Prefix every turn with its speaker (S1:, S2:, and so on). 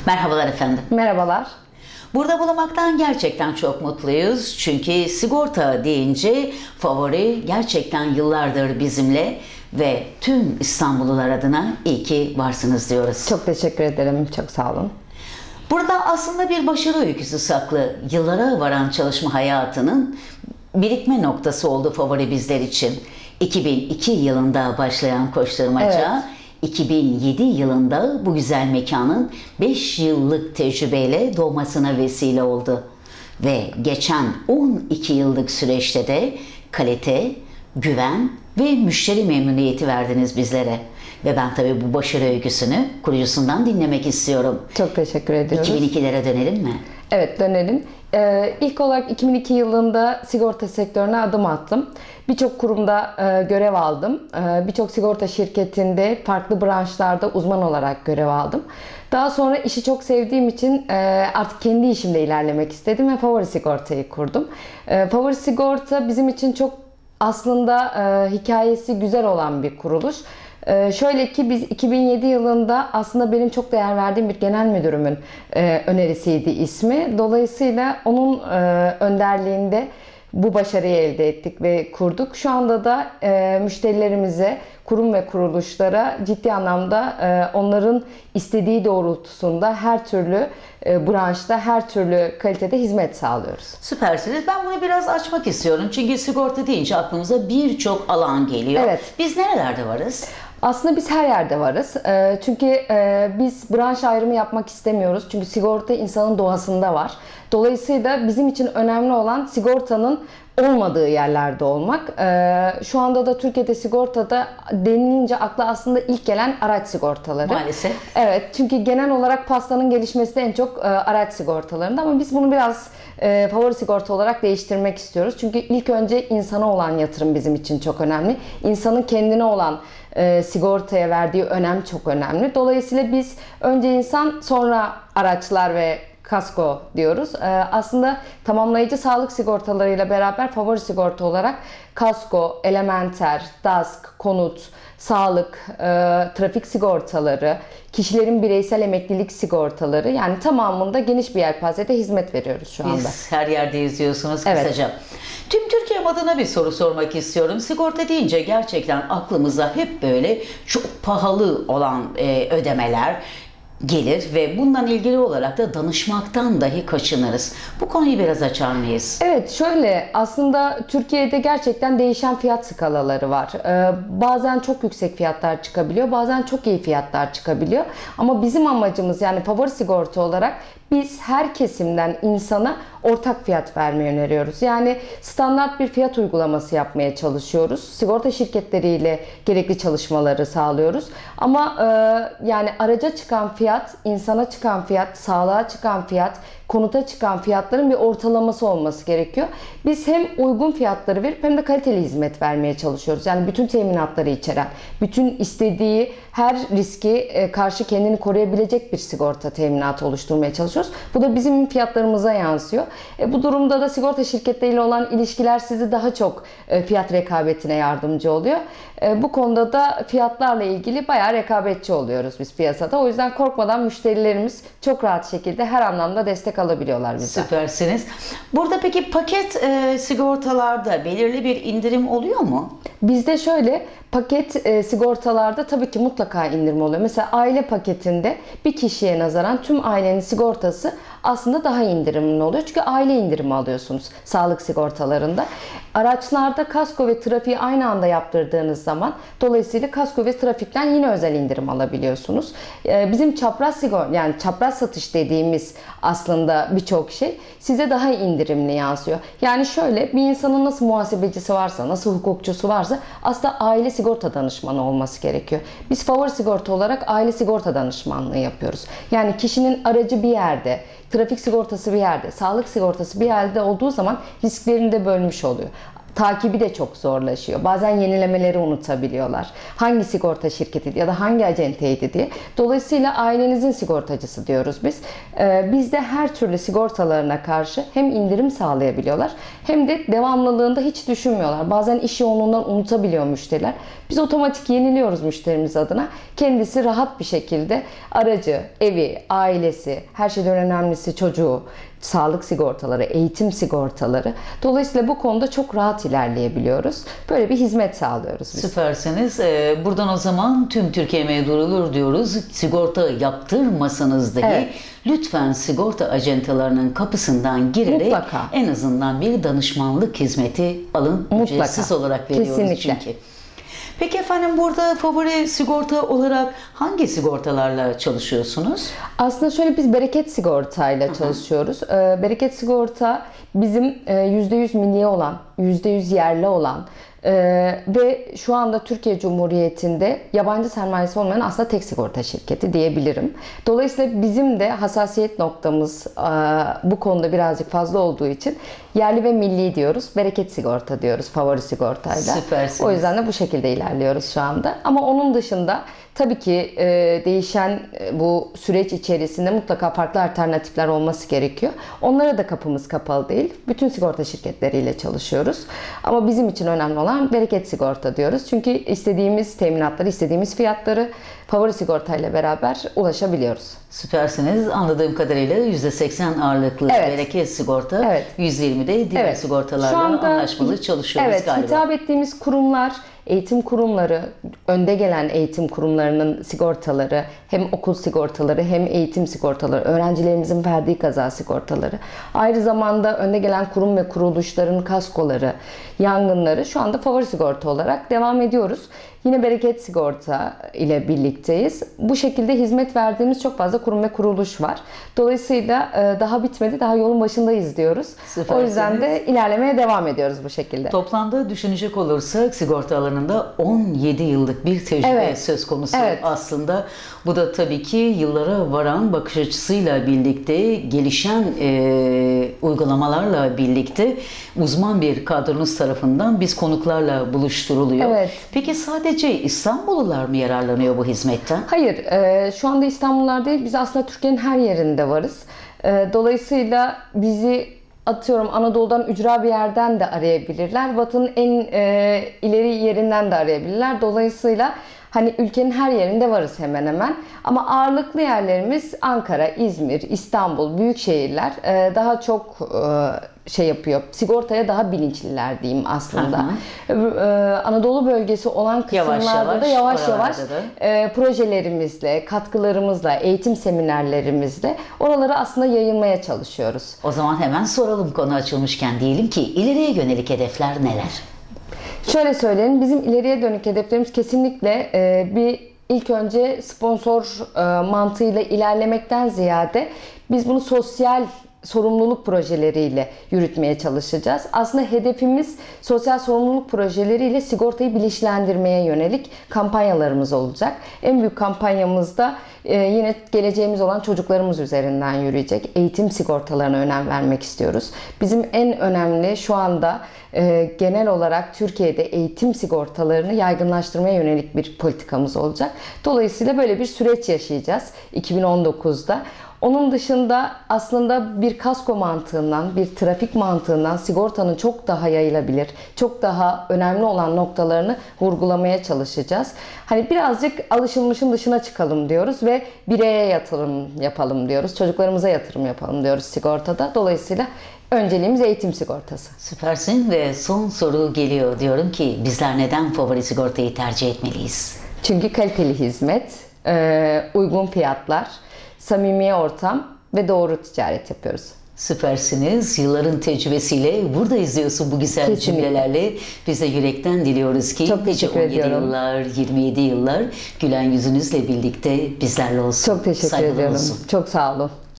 S1: Merhabalar efendim.
S2: Merhabalar.
S1: Burada bulunmaktan gerçekten çok mutluyuz. Çünkü sigorta deyince favori gerçekten yıllardır bizimle ve tüm İstanbullular adına iyi ki varsınız diyoruz.
S2: Çok teşekkür ederim. Çok sağ olun.
S1: Burada aslında bir başarı öyküsü saklı. Yıllara varan çalışma hayatının birikme noktası oldu favori bizler için. 2002 yılında başlayan koşturmaca, 2007 yılında bu güzel mekanın 5 yıllık tecrübeyle doğmasına vesile oldu. Ve geçen 12 yıllık süreçte de kalite, güven ve müşteri memnuniyeti verdiniz bizlere. Ve ben tabii bu başarı öyküsünü kurucusundan dinlemek istiyorum.
S2: Çok teşekkür ediyoruz.
S1: 2002'lere dönelim mi?
S2: Evet, dönelim. İlk olarak 2002 yılında sigorta sektörüne adım attım. Birçok kurumda görev aldım. Birçok sigorta şirketinde farklı branşlarda uzman olarak görev aldım. Daha sonra işi çok sevdiğim için artık kendi işimde ilerlemek istedim ve Favori Sigorta'yı kurdum. Favori Sigorta bizim için çok aslında hikayesi güzel olan bir kuruluş. Şöyle ki biz 2007 yılında aslında benim çok değer verdiğim bir genel müdürümün önerisiydi ismi. Dolayısıyla onun önderliğinde bu başarıyı elde ettik ve kurduk. Şu anda da müşterilerimize, kurum ve kuruluşlara ciddi anlamda onların istediği doğrultusunda her türlü branşta, her türlü kalitede hizmet sağlıyoruz.
S1: Süpersiniz. Ben bunu biraz açmak istiyorum. Çünkü sigorta deyince aklımıza birçok alan geliyor.
S2: Evet.
S1: Biz nerelerde varız?
S2: Aslında biz her yerde varız. Çünkü biz branş ayrımı yapmak istemiyoruz. Çünkü sigorta insanın doğasında var. Dolayısıyla bizim için önemli olan sigortanın olmadığı yerlerde olmak. Şu anda da Türkiye'de sigortada denilince akla aslında ilk gelen araç sigortaları.
S1: Maalesef.
S2: Evet, çünkü genel olarak pastanın gelişmesi de en çok araç sigortalarında, ama biz bunu biraz favori sigorta olarak değiştirmek istiyoruz. Çünkü ilk önce insana olan yatırım bizim için çok önemli. İnsanın kendine olan sigortaya verdiği önem çok önemli. Dolayısıyla biz önce insan, sonra araçlar ve kasko diyoruz. Aslında tamamlayıcı sağlık sigortalarıyla beraber favori sigorta olarak kasko, elementer, DASK, konut, sağlık, trafik sigortaları, kişilerin bireysel emeklilik sigortaları, yani tamamında geniş bir yelpazede hizmet veriyoruz şu anda.
S1: Biz her yerdeyiz diyorsunuz
S2: Evet.
S1: kısaca. Tüm Türkiye adına bir soru sormak istiyorum. Sigorta deyince gerçekten aklımıza hep böyle çok pahalı olan ödemeler gelir ve bundan ilgili olarak da danışmaktan dahi kaçınırız. Bu konuyu biraz açar mıyız?
S2: Evet, şöyle aslında Türkiye'de gerçekten değişen fiyat skalaları var. Bazen çok yüksek fiyatlar çıkabiliyor, bazen çok iyi fiyatlar çıkabiliyor. Ama bizim amacımız, yani favori sigorta olarak, biz her kesimden insana ortak fiyat vermeyi öneriyoruz. Yani standart bir fiyat uygulaması yapmaya çalışıyoruz. Sigorta şirketleriyle gerekli çalışmaları sağlıyoruz. Ama yani araca çıkan fiyat, insana çıkan fiyat, sağlığa çıkan fiyat, konuta çıkan fiyatların bir ortalaması olması gerekiyor. Biz hem uygun fiyatları verip hem de kaliteli hizmet vermeye çalışıyoruz. Yani bütün teminatları içeren, bütün istediği her riski karşı kendini koruyabilecek bir sigorta teminatı oluşturmaya çalışıyoruz. Bu da bizim fiyatlarımıza yansıyor. Bu durumda da sigorta şirketleriyle olan ilişkiler sizi daha çok fiyat rekabetine yardımcı oluyor. Bu konuda da fiyatlarla ilgili bayağı rekabetçi oluyoruz biz piyasada. O yüzden korkmadan müşterilerimiz çok rahat şekilde her anlamda destek alabiliyorlar bizden.
S1: Süpersiniz. Burada peki paket sigortalarda belirli bir indirim oluyor mu?
S2: Bizde şöyle, paket sigortalarda tabii ki mutlaka indirim oluyor. Mesela aile paketinde bir kişiye nazaran tüm ailenin sigortası aslında daha indirimli oluyor. Çünkü aile indirimi alıyorsunuz sağlık sigortalarında. Araçlarda kasko ve trafiği aynı anda yaptırdığınız zaman, dolayısıyla kasko ve trafikten yine özel indirim alabiliyorsunuz. Bizim çapraz sigorta, yani çapraz satış dediğimiz aslında birçok şey size daha indirimli yansıyor. Yani şöyle, bir insanın nasıl muhasebecisi varsa, nasıl hukukçusu varsa aslında aile sigorta danışmanı olması gerekiyor. Biz favori sigorta olarak aile sigorta danışmanlığı yapıyoruz. Yani kişinin aracı bir yerde, trafik sigortası bir yerde, sağlık sigortası bir yerde olduğu zaman risklerini de bölmüş oluyor. takibi de çok zorlaşıyor. Bazen yenilemeleri unutabiliyorlar. Hangi sigorta şirketi ya da hangi acenteydi diye. Dolayısıyla ailenizin sigortacısı diyoruz biz. Bizde her türlü sigortalarına karşı hem indirim sağlayabiliyorlar hem de devamlılığında hiç düşünmüyorlar. Bazen iş yoğunluğundan unutabiliyor müşteriler. Biz otomatik yeniliyoruz müşterimiz adına. Kendisi rahat bir şekilde aracı, evi, ailesi, her şeyden önemlisi çocuğu, sağlık sigortaları, eğitim sigortaları. Dolayısıyla bu konuda çok rahat ilerleyebiliyoruz. Böyle bir hizmet sağlıyoruz biz.
S1: Süpersiniz. Buradan o zaman tüm Türkiye'ye duyurulur diyoruz. Sigorta yaptırmasanız dahi
S2: Evet.
S1: lütfen sigorta ajantalarının kapısından girerek
S2: Mutlaka.
S1: en azından bir danışmanlık hizmeti alın.
S2: Mutlaka.
S1: Ücretsiz olarak veriyoruz
S2: Kesinlikle.
S1: çünkü. Peki efendim, burada favori sigorta olarak hangi sigortalarla çalışıyorsunuz?
S2: Aslında şöyle, biz bereket sigortayla çalışıyoruz. Bereket sigorta bizim %100 milli olan, %100 yerli olan ve şu anda Türkiye Cumhuriyeti'nde yabancı sermayesi olmayan aslında tek sigorta şirketi diyebilirim. Dolayısıyla bizim de hassasiyet noktamız bu konuda birazcık fazla olduğu için yerli ve milli diyoruz. Bereket sigorta diyoruz favori sigortayla.
S1: Süpersiniz.
S2: O yüzden de bu şekilde ilerliyoruz şu anda. Ama onun dışında tabii ki değişen bu süreç içerisinde mutlaka farklı alternatifler olması gerekiyor. Onlara da kapımız kapalı değil. Bütün sigorta şirketleriyle çalışıyoruz. Ama bizim için önemli olan bereket sigorta diyoruz. Çünkü istediğimiz teminatları, istediğimiz fiyatları favori sigortayla beraber ulaşabiliyoruz.
S1: Süpersiniz. Anladığım kadarıyla %80 ağırlıklı
S2: Evet.
S1: bereket sigorta,
S2: Evet.
S1: %20 de diğer
S2: Evet.
S1: sigortalarla
S2: Şu anda
S1: anlaşmalı çalışıyoruz
S2: evet,
S1: galiba.
S2: hitap ettiğimiz kurumlar, eğitim kurumları, önde gelen eğitim kurumlarının sigortaları, hem okul sigortaları hem eğitim sigortaları, öğrencilerimizin verdiği kaza sigortaları, aynı zamanda önde gelen kurum ve kuruluşların kaskoları, yangınları şu anda favori sigorta olarak devam ediyoruz. Yine bereket sigorta ile birlikteyiz. Bu şekilde hizmet verdiğimiz çok fazla kurum ve kuruluş var. Dolayısıyla daha bitmedi, daha yolun başındayız diyoruz. O yüzden de ilerlemeye devam ediyoruz bu şekilde.
S1: Toplamda düşünecek olursak sigorta alanında 17 yıllık bir tecrübe
S2: Evet.
S1: söz konusu
S2: Evet.
S1: aslında. Bu da tabii ki yıllara varan bakış açısıyla birlikte, gelişen uygulamalarla birlikte uzman bir kadronuz tarafından biz konuklarla buluşturuluyor.
S2: Evet.
S1: Peki sadece İstanbullular mı yararlanıyor bu hizmetten?
S2: Hayır, şu anda İstanbul'lar değil, biz aslında Türkiye'nin her yerinde varız. Dolayısıyla bizi atıyorum Anadolu'dan ücra bir yerden de arayabilirler. Batı'nın en ileri yerinden de arayabilirler. Dolayısıyla hani ülkenin her yerinde varız hemen hemen. Ama ağırlıklı yerlerimiz Ankara, İzmir, İstanbul, büyük şehirler daha çok şey yapıyor. Sigortaya daha bilinçliler diyeyim aslında. Anadolu bölgesi olan kısımlarda da yavaş yavaş projelerimizle, katkılarımızla, eğitim seminerlerimizle oraları aslında yayılmaya çalışıyoruz.
S1: O zaman hemen soralım, konu açılmışken diyelim ki ileriye yönelik hedefler neler?
S2: Şöyle söyleyelim, bizim ileriye dönük hedeflerimiz kesinlikle ilk önce sponsor mantığıyla ilerlemekten ziyade biz bunu sosyal sorumluluk projeleriyle yürütmeye çalışacağız. Aslında hedefimiz sosyal sorumluluk projeleriyle sigortayı bilinçlendirmeye yönelik kampanyalarımız olacak. En büyük kampanyamızda yine geleceğimiz olan çocuklarımız üzerinden yürüyecek. Eğitim sigortalarına önem vermek istiyoruz. Bizim en önemli şu anda genel olarak Türkiye'de eğitim sigortalarını yaygınlaştırmaya yönelik bir politikamız olacak. Dolayısıyla böyle bir süreç yaşayacağız 2019'da. Onun dışında aslında bir kasko mantığından, bir trafik mantığından sigortanın çok daha yayılabilir, çok daha önemli olan noktalarını vurgulamaya çalışacağız. Hani birazcık alışılmışın dışına çıkalım diyoruz ve bireye yatırım yapalım diyoruz, çocuklarımıza yatırım yapalım diyoruz sigortada. Dolayısıyla önceliğimiz eğitim sigortası.
S1: Süpersin ve son soru geliyor. Diyorum ki bizler neden favori sigortayı tercih etmeliyiz?
S2: Çünkü kaliteli hizmet, uygun fiyatlar, samimi ortam ve doğru ticaret yapıyoruz.
S1: Süpersiniz. Yılların tecrübesiyle burada izliyorsun bu güzel
S2: Kesinlikle.
S1: cümlelerle. Biz de yürekten diliyoruz ki
S2: Çok teşekkür
S1: 17
S2: ediyorum.
S1: yıllar, 27 yıllar gülen yüzünüzle birlikte bizlerle olsun.
S2: Çok teşekkür
S1: Saygılar
S2: ediyorum.
S1: olsun.
S2: Çok sağ olun.